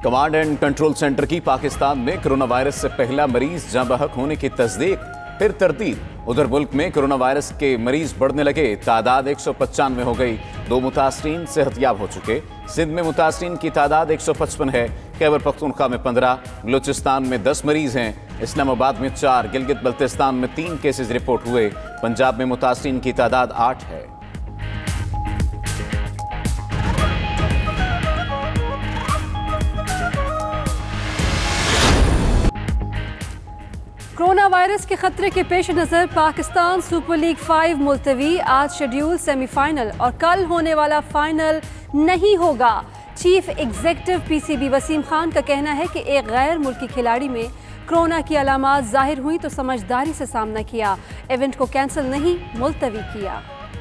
Command and control centre की पाकिस्तान में corona virus से पहला मरीज जाँ बहक होने की तस्दीक, फिर तरतीब। उधर मुल्क में कोरोना वायरस के मरीज बढ़ने लगे, तादाद 195 हो गई। 2 मुतासरीन सेहतयाब हो चुके। सिंध में मुतासरीन की तादाद 155 है। खैबर पख्तूनख्वा में 15, बलूचिस्तान में 10 मरीज हैं। इस्लामाबाद में 4, गिलगित बल्तिस्तान में 3 केसेस रिपोर्ट हुए। पंजाब में मुतासरीन की तादाद 8 है। कोरोना वायरस के खतरे के पेश नज़र पाकिस्तान सुपर लीग 5 मुलतवी। आज शेड्यूल सेमीफाइनल और कल होने वाला फाइनल नहीं होगा। Chief executive PCB Wasim Khan का कहना है कि एक गैर मुल्की खिलाड़ी में कोरोना की अलामात जाहिर हुई तो समझदारी से सामना किया, इवेंट को कैंसिल नहीं मुलतवी किया।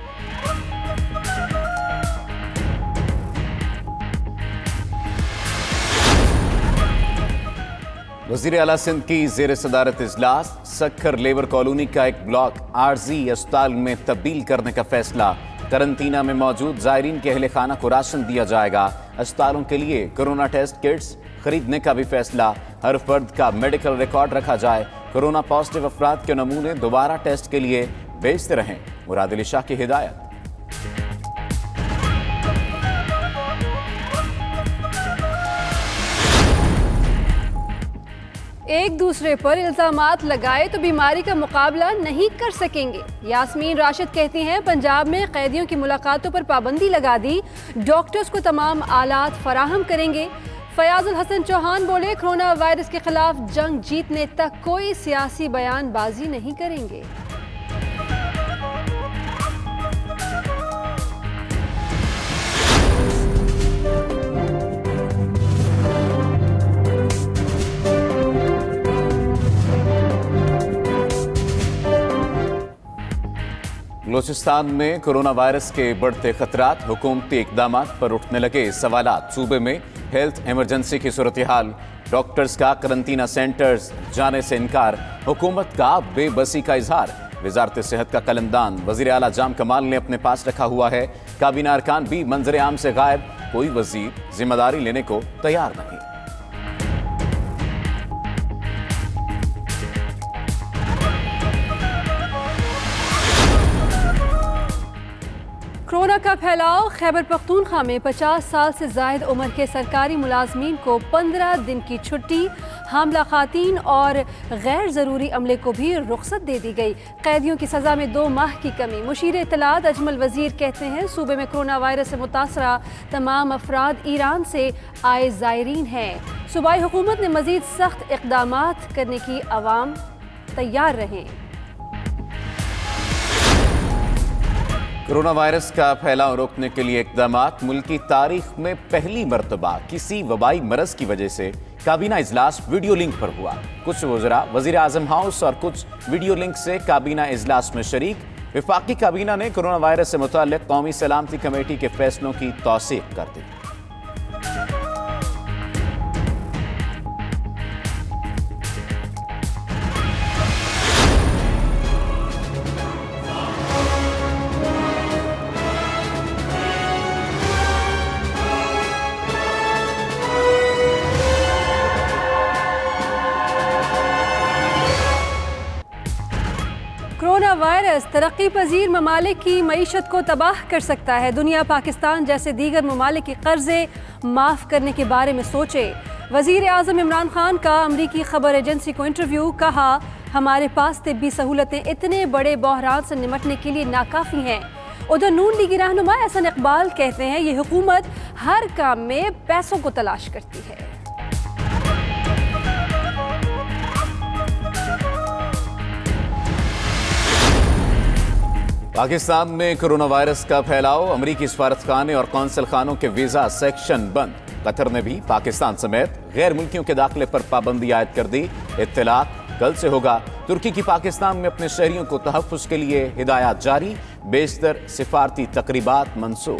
वज़ीर आला सिंध की ज़ेर सदारत इजलास। सक्खर लेबर कॉलोनी का एक ब्लॉक आरजी अस्पताल में तब्दील करने का फैसला। करंतना में मौजूद ज़ायरीन के अहले खाना को राशन दिया जाएगा। अस्पतालों के लिए कोरोना टेस्ट किट्स खरीदने का भी फैसला। हर फर्द का मेडिकल रिकॉर्ड रखा जाए। कोरोना पॉजिटिव अफराद के नमूने दोबारा टेस्ट के लिए भेजते रहें। मुराद अली शाह की हिदायत। एक दूसरे पर इल्जामात लगाए तो बीमारी का मुकाबला नहीं कर सकेंगे। यास्मीन राशिद कहती हैं पंजाब में कैदियों की मुलाकातों पर पाबंदी लगा दी, डॉक्टर्स को तमाम आलात फराहम करेंगे। फयाजुल हसन चौहान बोले कोरोना वायरस के खिलाफ जंग जीतने तक कोई सियासी बयानबाजी नहीं करेंगे। बलूचिस्तान में कोरोना वायरस के बढ़ते खतरात, हुकूमती इकदाम पर उठने लगे सवालात। सूबे में हेल्थ इमरजेंसी की सूरत हाल, डॉक्टर्स का करंतना सेंटर्स जाने से इनकार, हुकूमत का बेबसी का इजहार। वजारत सेहत का कलमदान वजीर आला जाम कमाल ने अपने पास रखा हुआ है। काबीना अरकान भी मंजर आम से गायब, कोई वजीर जिम्मेदारी लेने को तैयार नहीं। कोरोना का फैलाव। खैबर पख्तूनख्वा में 50 साल से जायद उम्र के सरकारी मुलाजमीन को 15 दिन की छुट्टी। हामला खातीन और गैर ज़रूरी अमले को भी रुख्सत दे दी गई। कैदियों की सज़ा में 2 माह की कमी। मुशीर इत्तलात अजमल वज़ीर कहते हैं सूबे में कोरोना वायरस से मुतासरा तमाम अफराद ईरान से आए ज़ायरीन हैं। सूबाई हुकूमत ने मज़ीद सख्त इक़दामात करने की अवाम तैयार रहें। कोरोना वायरस का फैलाव रोकने के लिए इक़दामात। मुल्क की तारीख में पहली मरतबा किसी वबाई मरज की वजह से काबीना इजलास वीडियो लिंक पर हुआ। कुछ वज़रा वज़ीर आज़म हाउस और कुछ वीडियो लिंक से काबीना इजलास में शरीक। वफाकी काबीना ने कोरोना वायरस से मुताल्लिक़ कौमी सलामती कमेटी के फैसलों की तौसीक़ कर दी। कोरोना वायरस तरक्की पजीर ममालिक की मईशत को तबाह कर सकता है। दुनिया पाकिस्तान जैसे दीगर ममालिक के कर्जे माफ़ करने के बारे में सोचे। वज़ीर आज़म इमरान खान का अमरीकी खबर एजेंसी को इंटरव्यू। कहा हमारे पास तिब्बी सहूलतें इतने बड़े बहरान से निमटने के लिए नाकाफ़ी हैं। उधर नून लीगी रहनुमा एहसन इकबाल कहते हैं ये हुकूमत हर काम में पैसों को तलाश करती है। पाकिस्तान में कोरोना वायरस का फैलाव। अमरीकी सफारतखाने और कौंसल खानों के वीज़ा सेक्शन बंद। कतर ने भी पाकिस्तान समेत गैर मुल्कियों के दाखिले पर पाबंदी आयद कर दी। इत्तलाक कल से होगा। तुर्की की पाकिस्तान में अपने शहरियों को तहफ़्फ़ुज़ के लिए हिदायत जारी। बेशतर सिफारती तकरीबात मनसूख।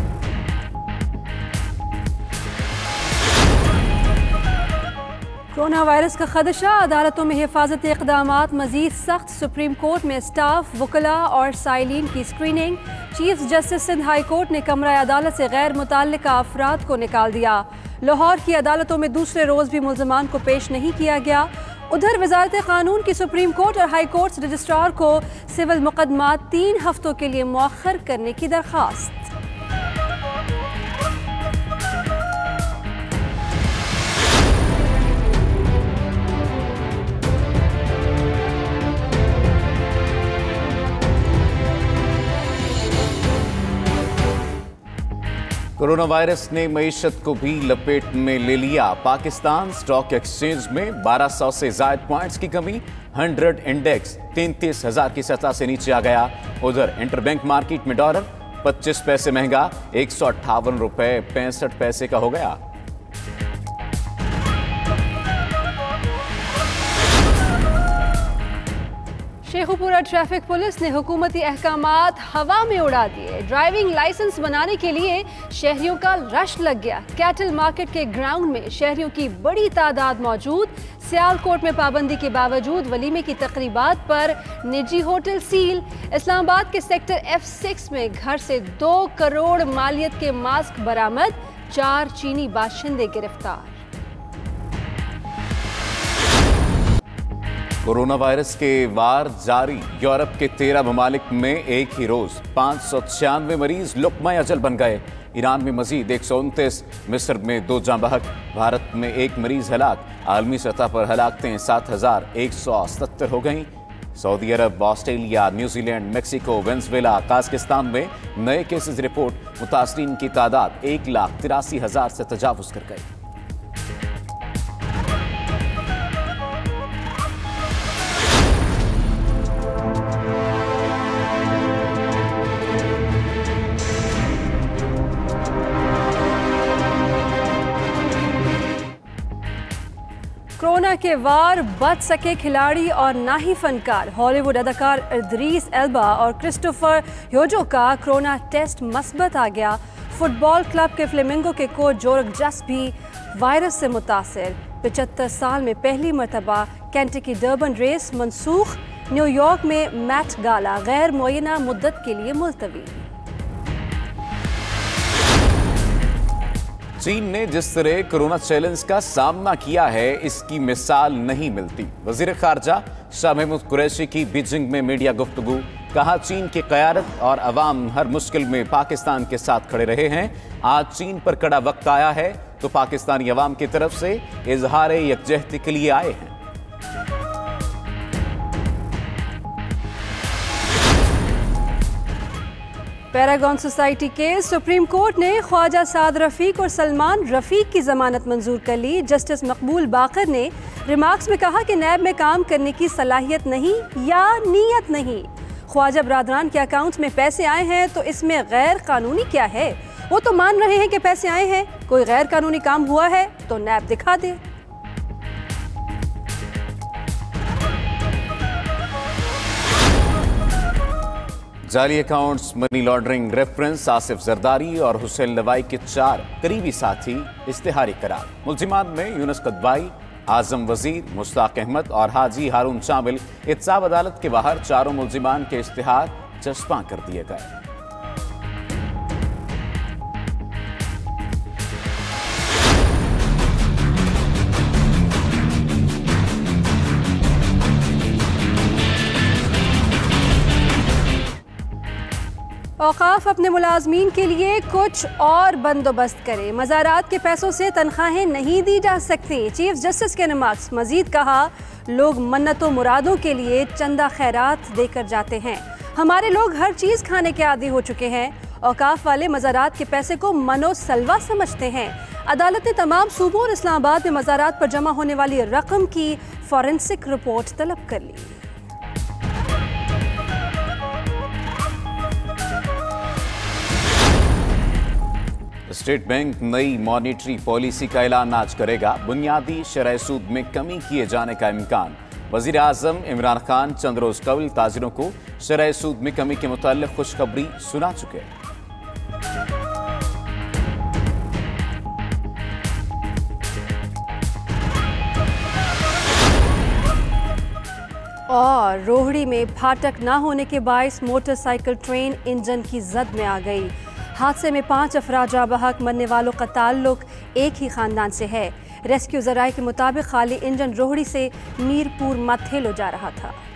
कोरोना कोरोना वायरस का खदशा, अदालतों में हिफाजती इक़दामात मजीद सख्त। सुप्रीम कोर्ट में स्टाफ, वकला और साइलिन की screening. Chief justice Sindh high court ने कमरा अदालत से गैर मुतल्लिका अफराद को निकाल दिया। लाहौर की अदालतों में दूसरे रोज़ भी मुल्ज़मान को पेश नहीं किया गया। उधर वजारत कानून की सुप्रीम कोर्ट और हाई कोर्ट रजिस्ट्रार को सिविल मुकदमात 3 हफ्तों के लिए मौखर करने की दरख्वास्त। कोरोना वायरस ने मईशत को भी लपेट में ले लिया। पाकिस्तान स्टॉक एक्सचेंज में 1200 से ज्यादा पॉइंट्स की कमी। 100 इंडेक्स 33,000 की सतह से नीचे आ गया। उधर इंटरबैंक मार्केट में डॉलर 25 पैसे महंगा 158 रुपए 65 पैसे का हो गया। शेखुपुरा ट्रैफिक पुलिस ने हुकूमती अहकामात हवा में उड़ा दिए। ड्राइविंग लाइसेंस बनाने के लिए शहरियों का रश लग गया। कैटल मार्केट के ग्राउंड में शहरियों की बड़ी तादाद मौजूद। सियालकोट में पाबंदी के बावजूद वलीमे की तकरीबात पर निजी होटल सील। इस्लामाबाद के सेक्टर F6 में घर से 2 करोड़ मालियत के मास्क बरामद। 4 चीनी बाशिंदे गिरफ्तार। कोरोना वायरस के वार जारी। यूरोप के 13 ममालिक में एक ही रोज 596 मरीज लुक़मा अजल बन गए। ईरान में मजीद 129, मिस्र में 2 जाँ बहक, भारत में 1 मरीज हलाक। आलमी सतह पर हलाकतें 7,177 हो गईं। सऊदी अरब, Australia, New Zealand, Mexico, Venezuela, Kazakhstan में नए केसेस रिपोर्ट। मुतासरीन की तादाद 1,83,000 से तजावुज़ कर गई। कोरोना के वार बच सके खिलाड़ी और ना ही फनकार। हॉलीवुड अदाकार इद्रीस एल्बा और क्रिस्टोफर ह्योजो का कोरोना टेस्ट मस्बत आ गया। फुटबॉल क्लब के फ्लेमिंगो के कोच जोरग जस भी वायरस से मुतासिर। 75 साल में पहली मरतबा केंटकी डर्बन रेस मनसूख। न्यूयॉर्क में मैट गाला गैर मुअय्यना मुद्दत के लिए मुलतवी। चीन ने जिस तरह कोरोना चैलेंज का सामना किया है, इसकी मिसाल नहीं मिलती। वजीर खारजा शाह महमूद कुरैशी की बीजिंग में मीडिया गुफ्तगू। कहा, चीन की क़यादत और अवाम हर मुश्किल में पाकिस्तान के साथ खड़े रहे हैं। आज चीन पर कड़ा वक्त आया है तो पाकिस्तानी अवाम की तरफ से इजहार यकजहती के लिए आए हैं। पैरागॉन सोसाइटी के सुप्रीम कोर्ट ने ख्वाजा साद रफीक और सलमान रफीक की जमानत मंजूर कर ली। जस्टिस मकबूल बाकर ने रिमार्क्स में कहा कि नैब में काम करने की सलाहियत नहीं या नीयत नहीं। ख्वाजा बरादरान के अकाउंट्स में पैसे आए हैं तो इसमें गैर कानूनी क्या है। वो तो मान रहे हैं कि पैसे आए हैं, कोई गैर कानूनी काम हुआ है तो नैब दिखा दे। जाली accounts, money laundering reference, Asif Zardari और हुसैन लवाई के 4 करीबी साथी इश्तिहारी करार। मुल्जिमान में यूनुस कदवाई, आजम वजीर, मुश्ताक अहमद और हाजी हारून शामिल। एहतसाब अदालत के बाहर चारों मुल्जिमान के इश्तिहार चस्पा कर दिए गए। औकाफ अपने मुलाजमीन के लिए कुछ और बंदोबस्त करे। मज़ारात के पैसों से तनख्वाहें नहीं दी जा सकती। चीफ जस्टिस के रिमार्क्स। मजीद कहा, लोग मन्नतों मुरादों के लिए चंदा खैरात देकर जाते हैं। हमारे लोग हर चीज़ खाने के आदी हो चुके हैं। औकाफ वाले मज़ारात के पैसे को मनोसलवा समझते हैं। अदालत ने तमाम सूबों और इस्लामाबाद में मज़ारात पर जमा होने वाली रकम की फॉरेंसिक रिपोर्ट तलब कर ली। स्टेट बैंक नई मॉनेटरी पॉलिसी का ऐलान आज करेगा। बुनियादी शरह सूद में कमी किए जाने का इम्कान। वजीर आजम इमरान खान चंद रोज कबल ताजिरों को शरह सूद में कमी के मुताल्लिक खुशखबरी सुना चुके। और रोहड़ी में फाटक ना होने के बायस मोटरसाइकिल ट्रेन इंजन की जद में आ गई। हादसे में 5 अफराद जाँ बहक, मरने वालों का ताल्लुक एक ही खानदान से है। रेस्क्यू जराये के मुताबिक खाली इंजन रोहड़ी से मीरपुर माथेलो जा रहा था।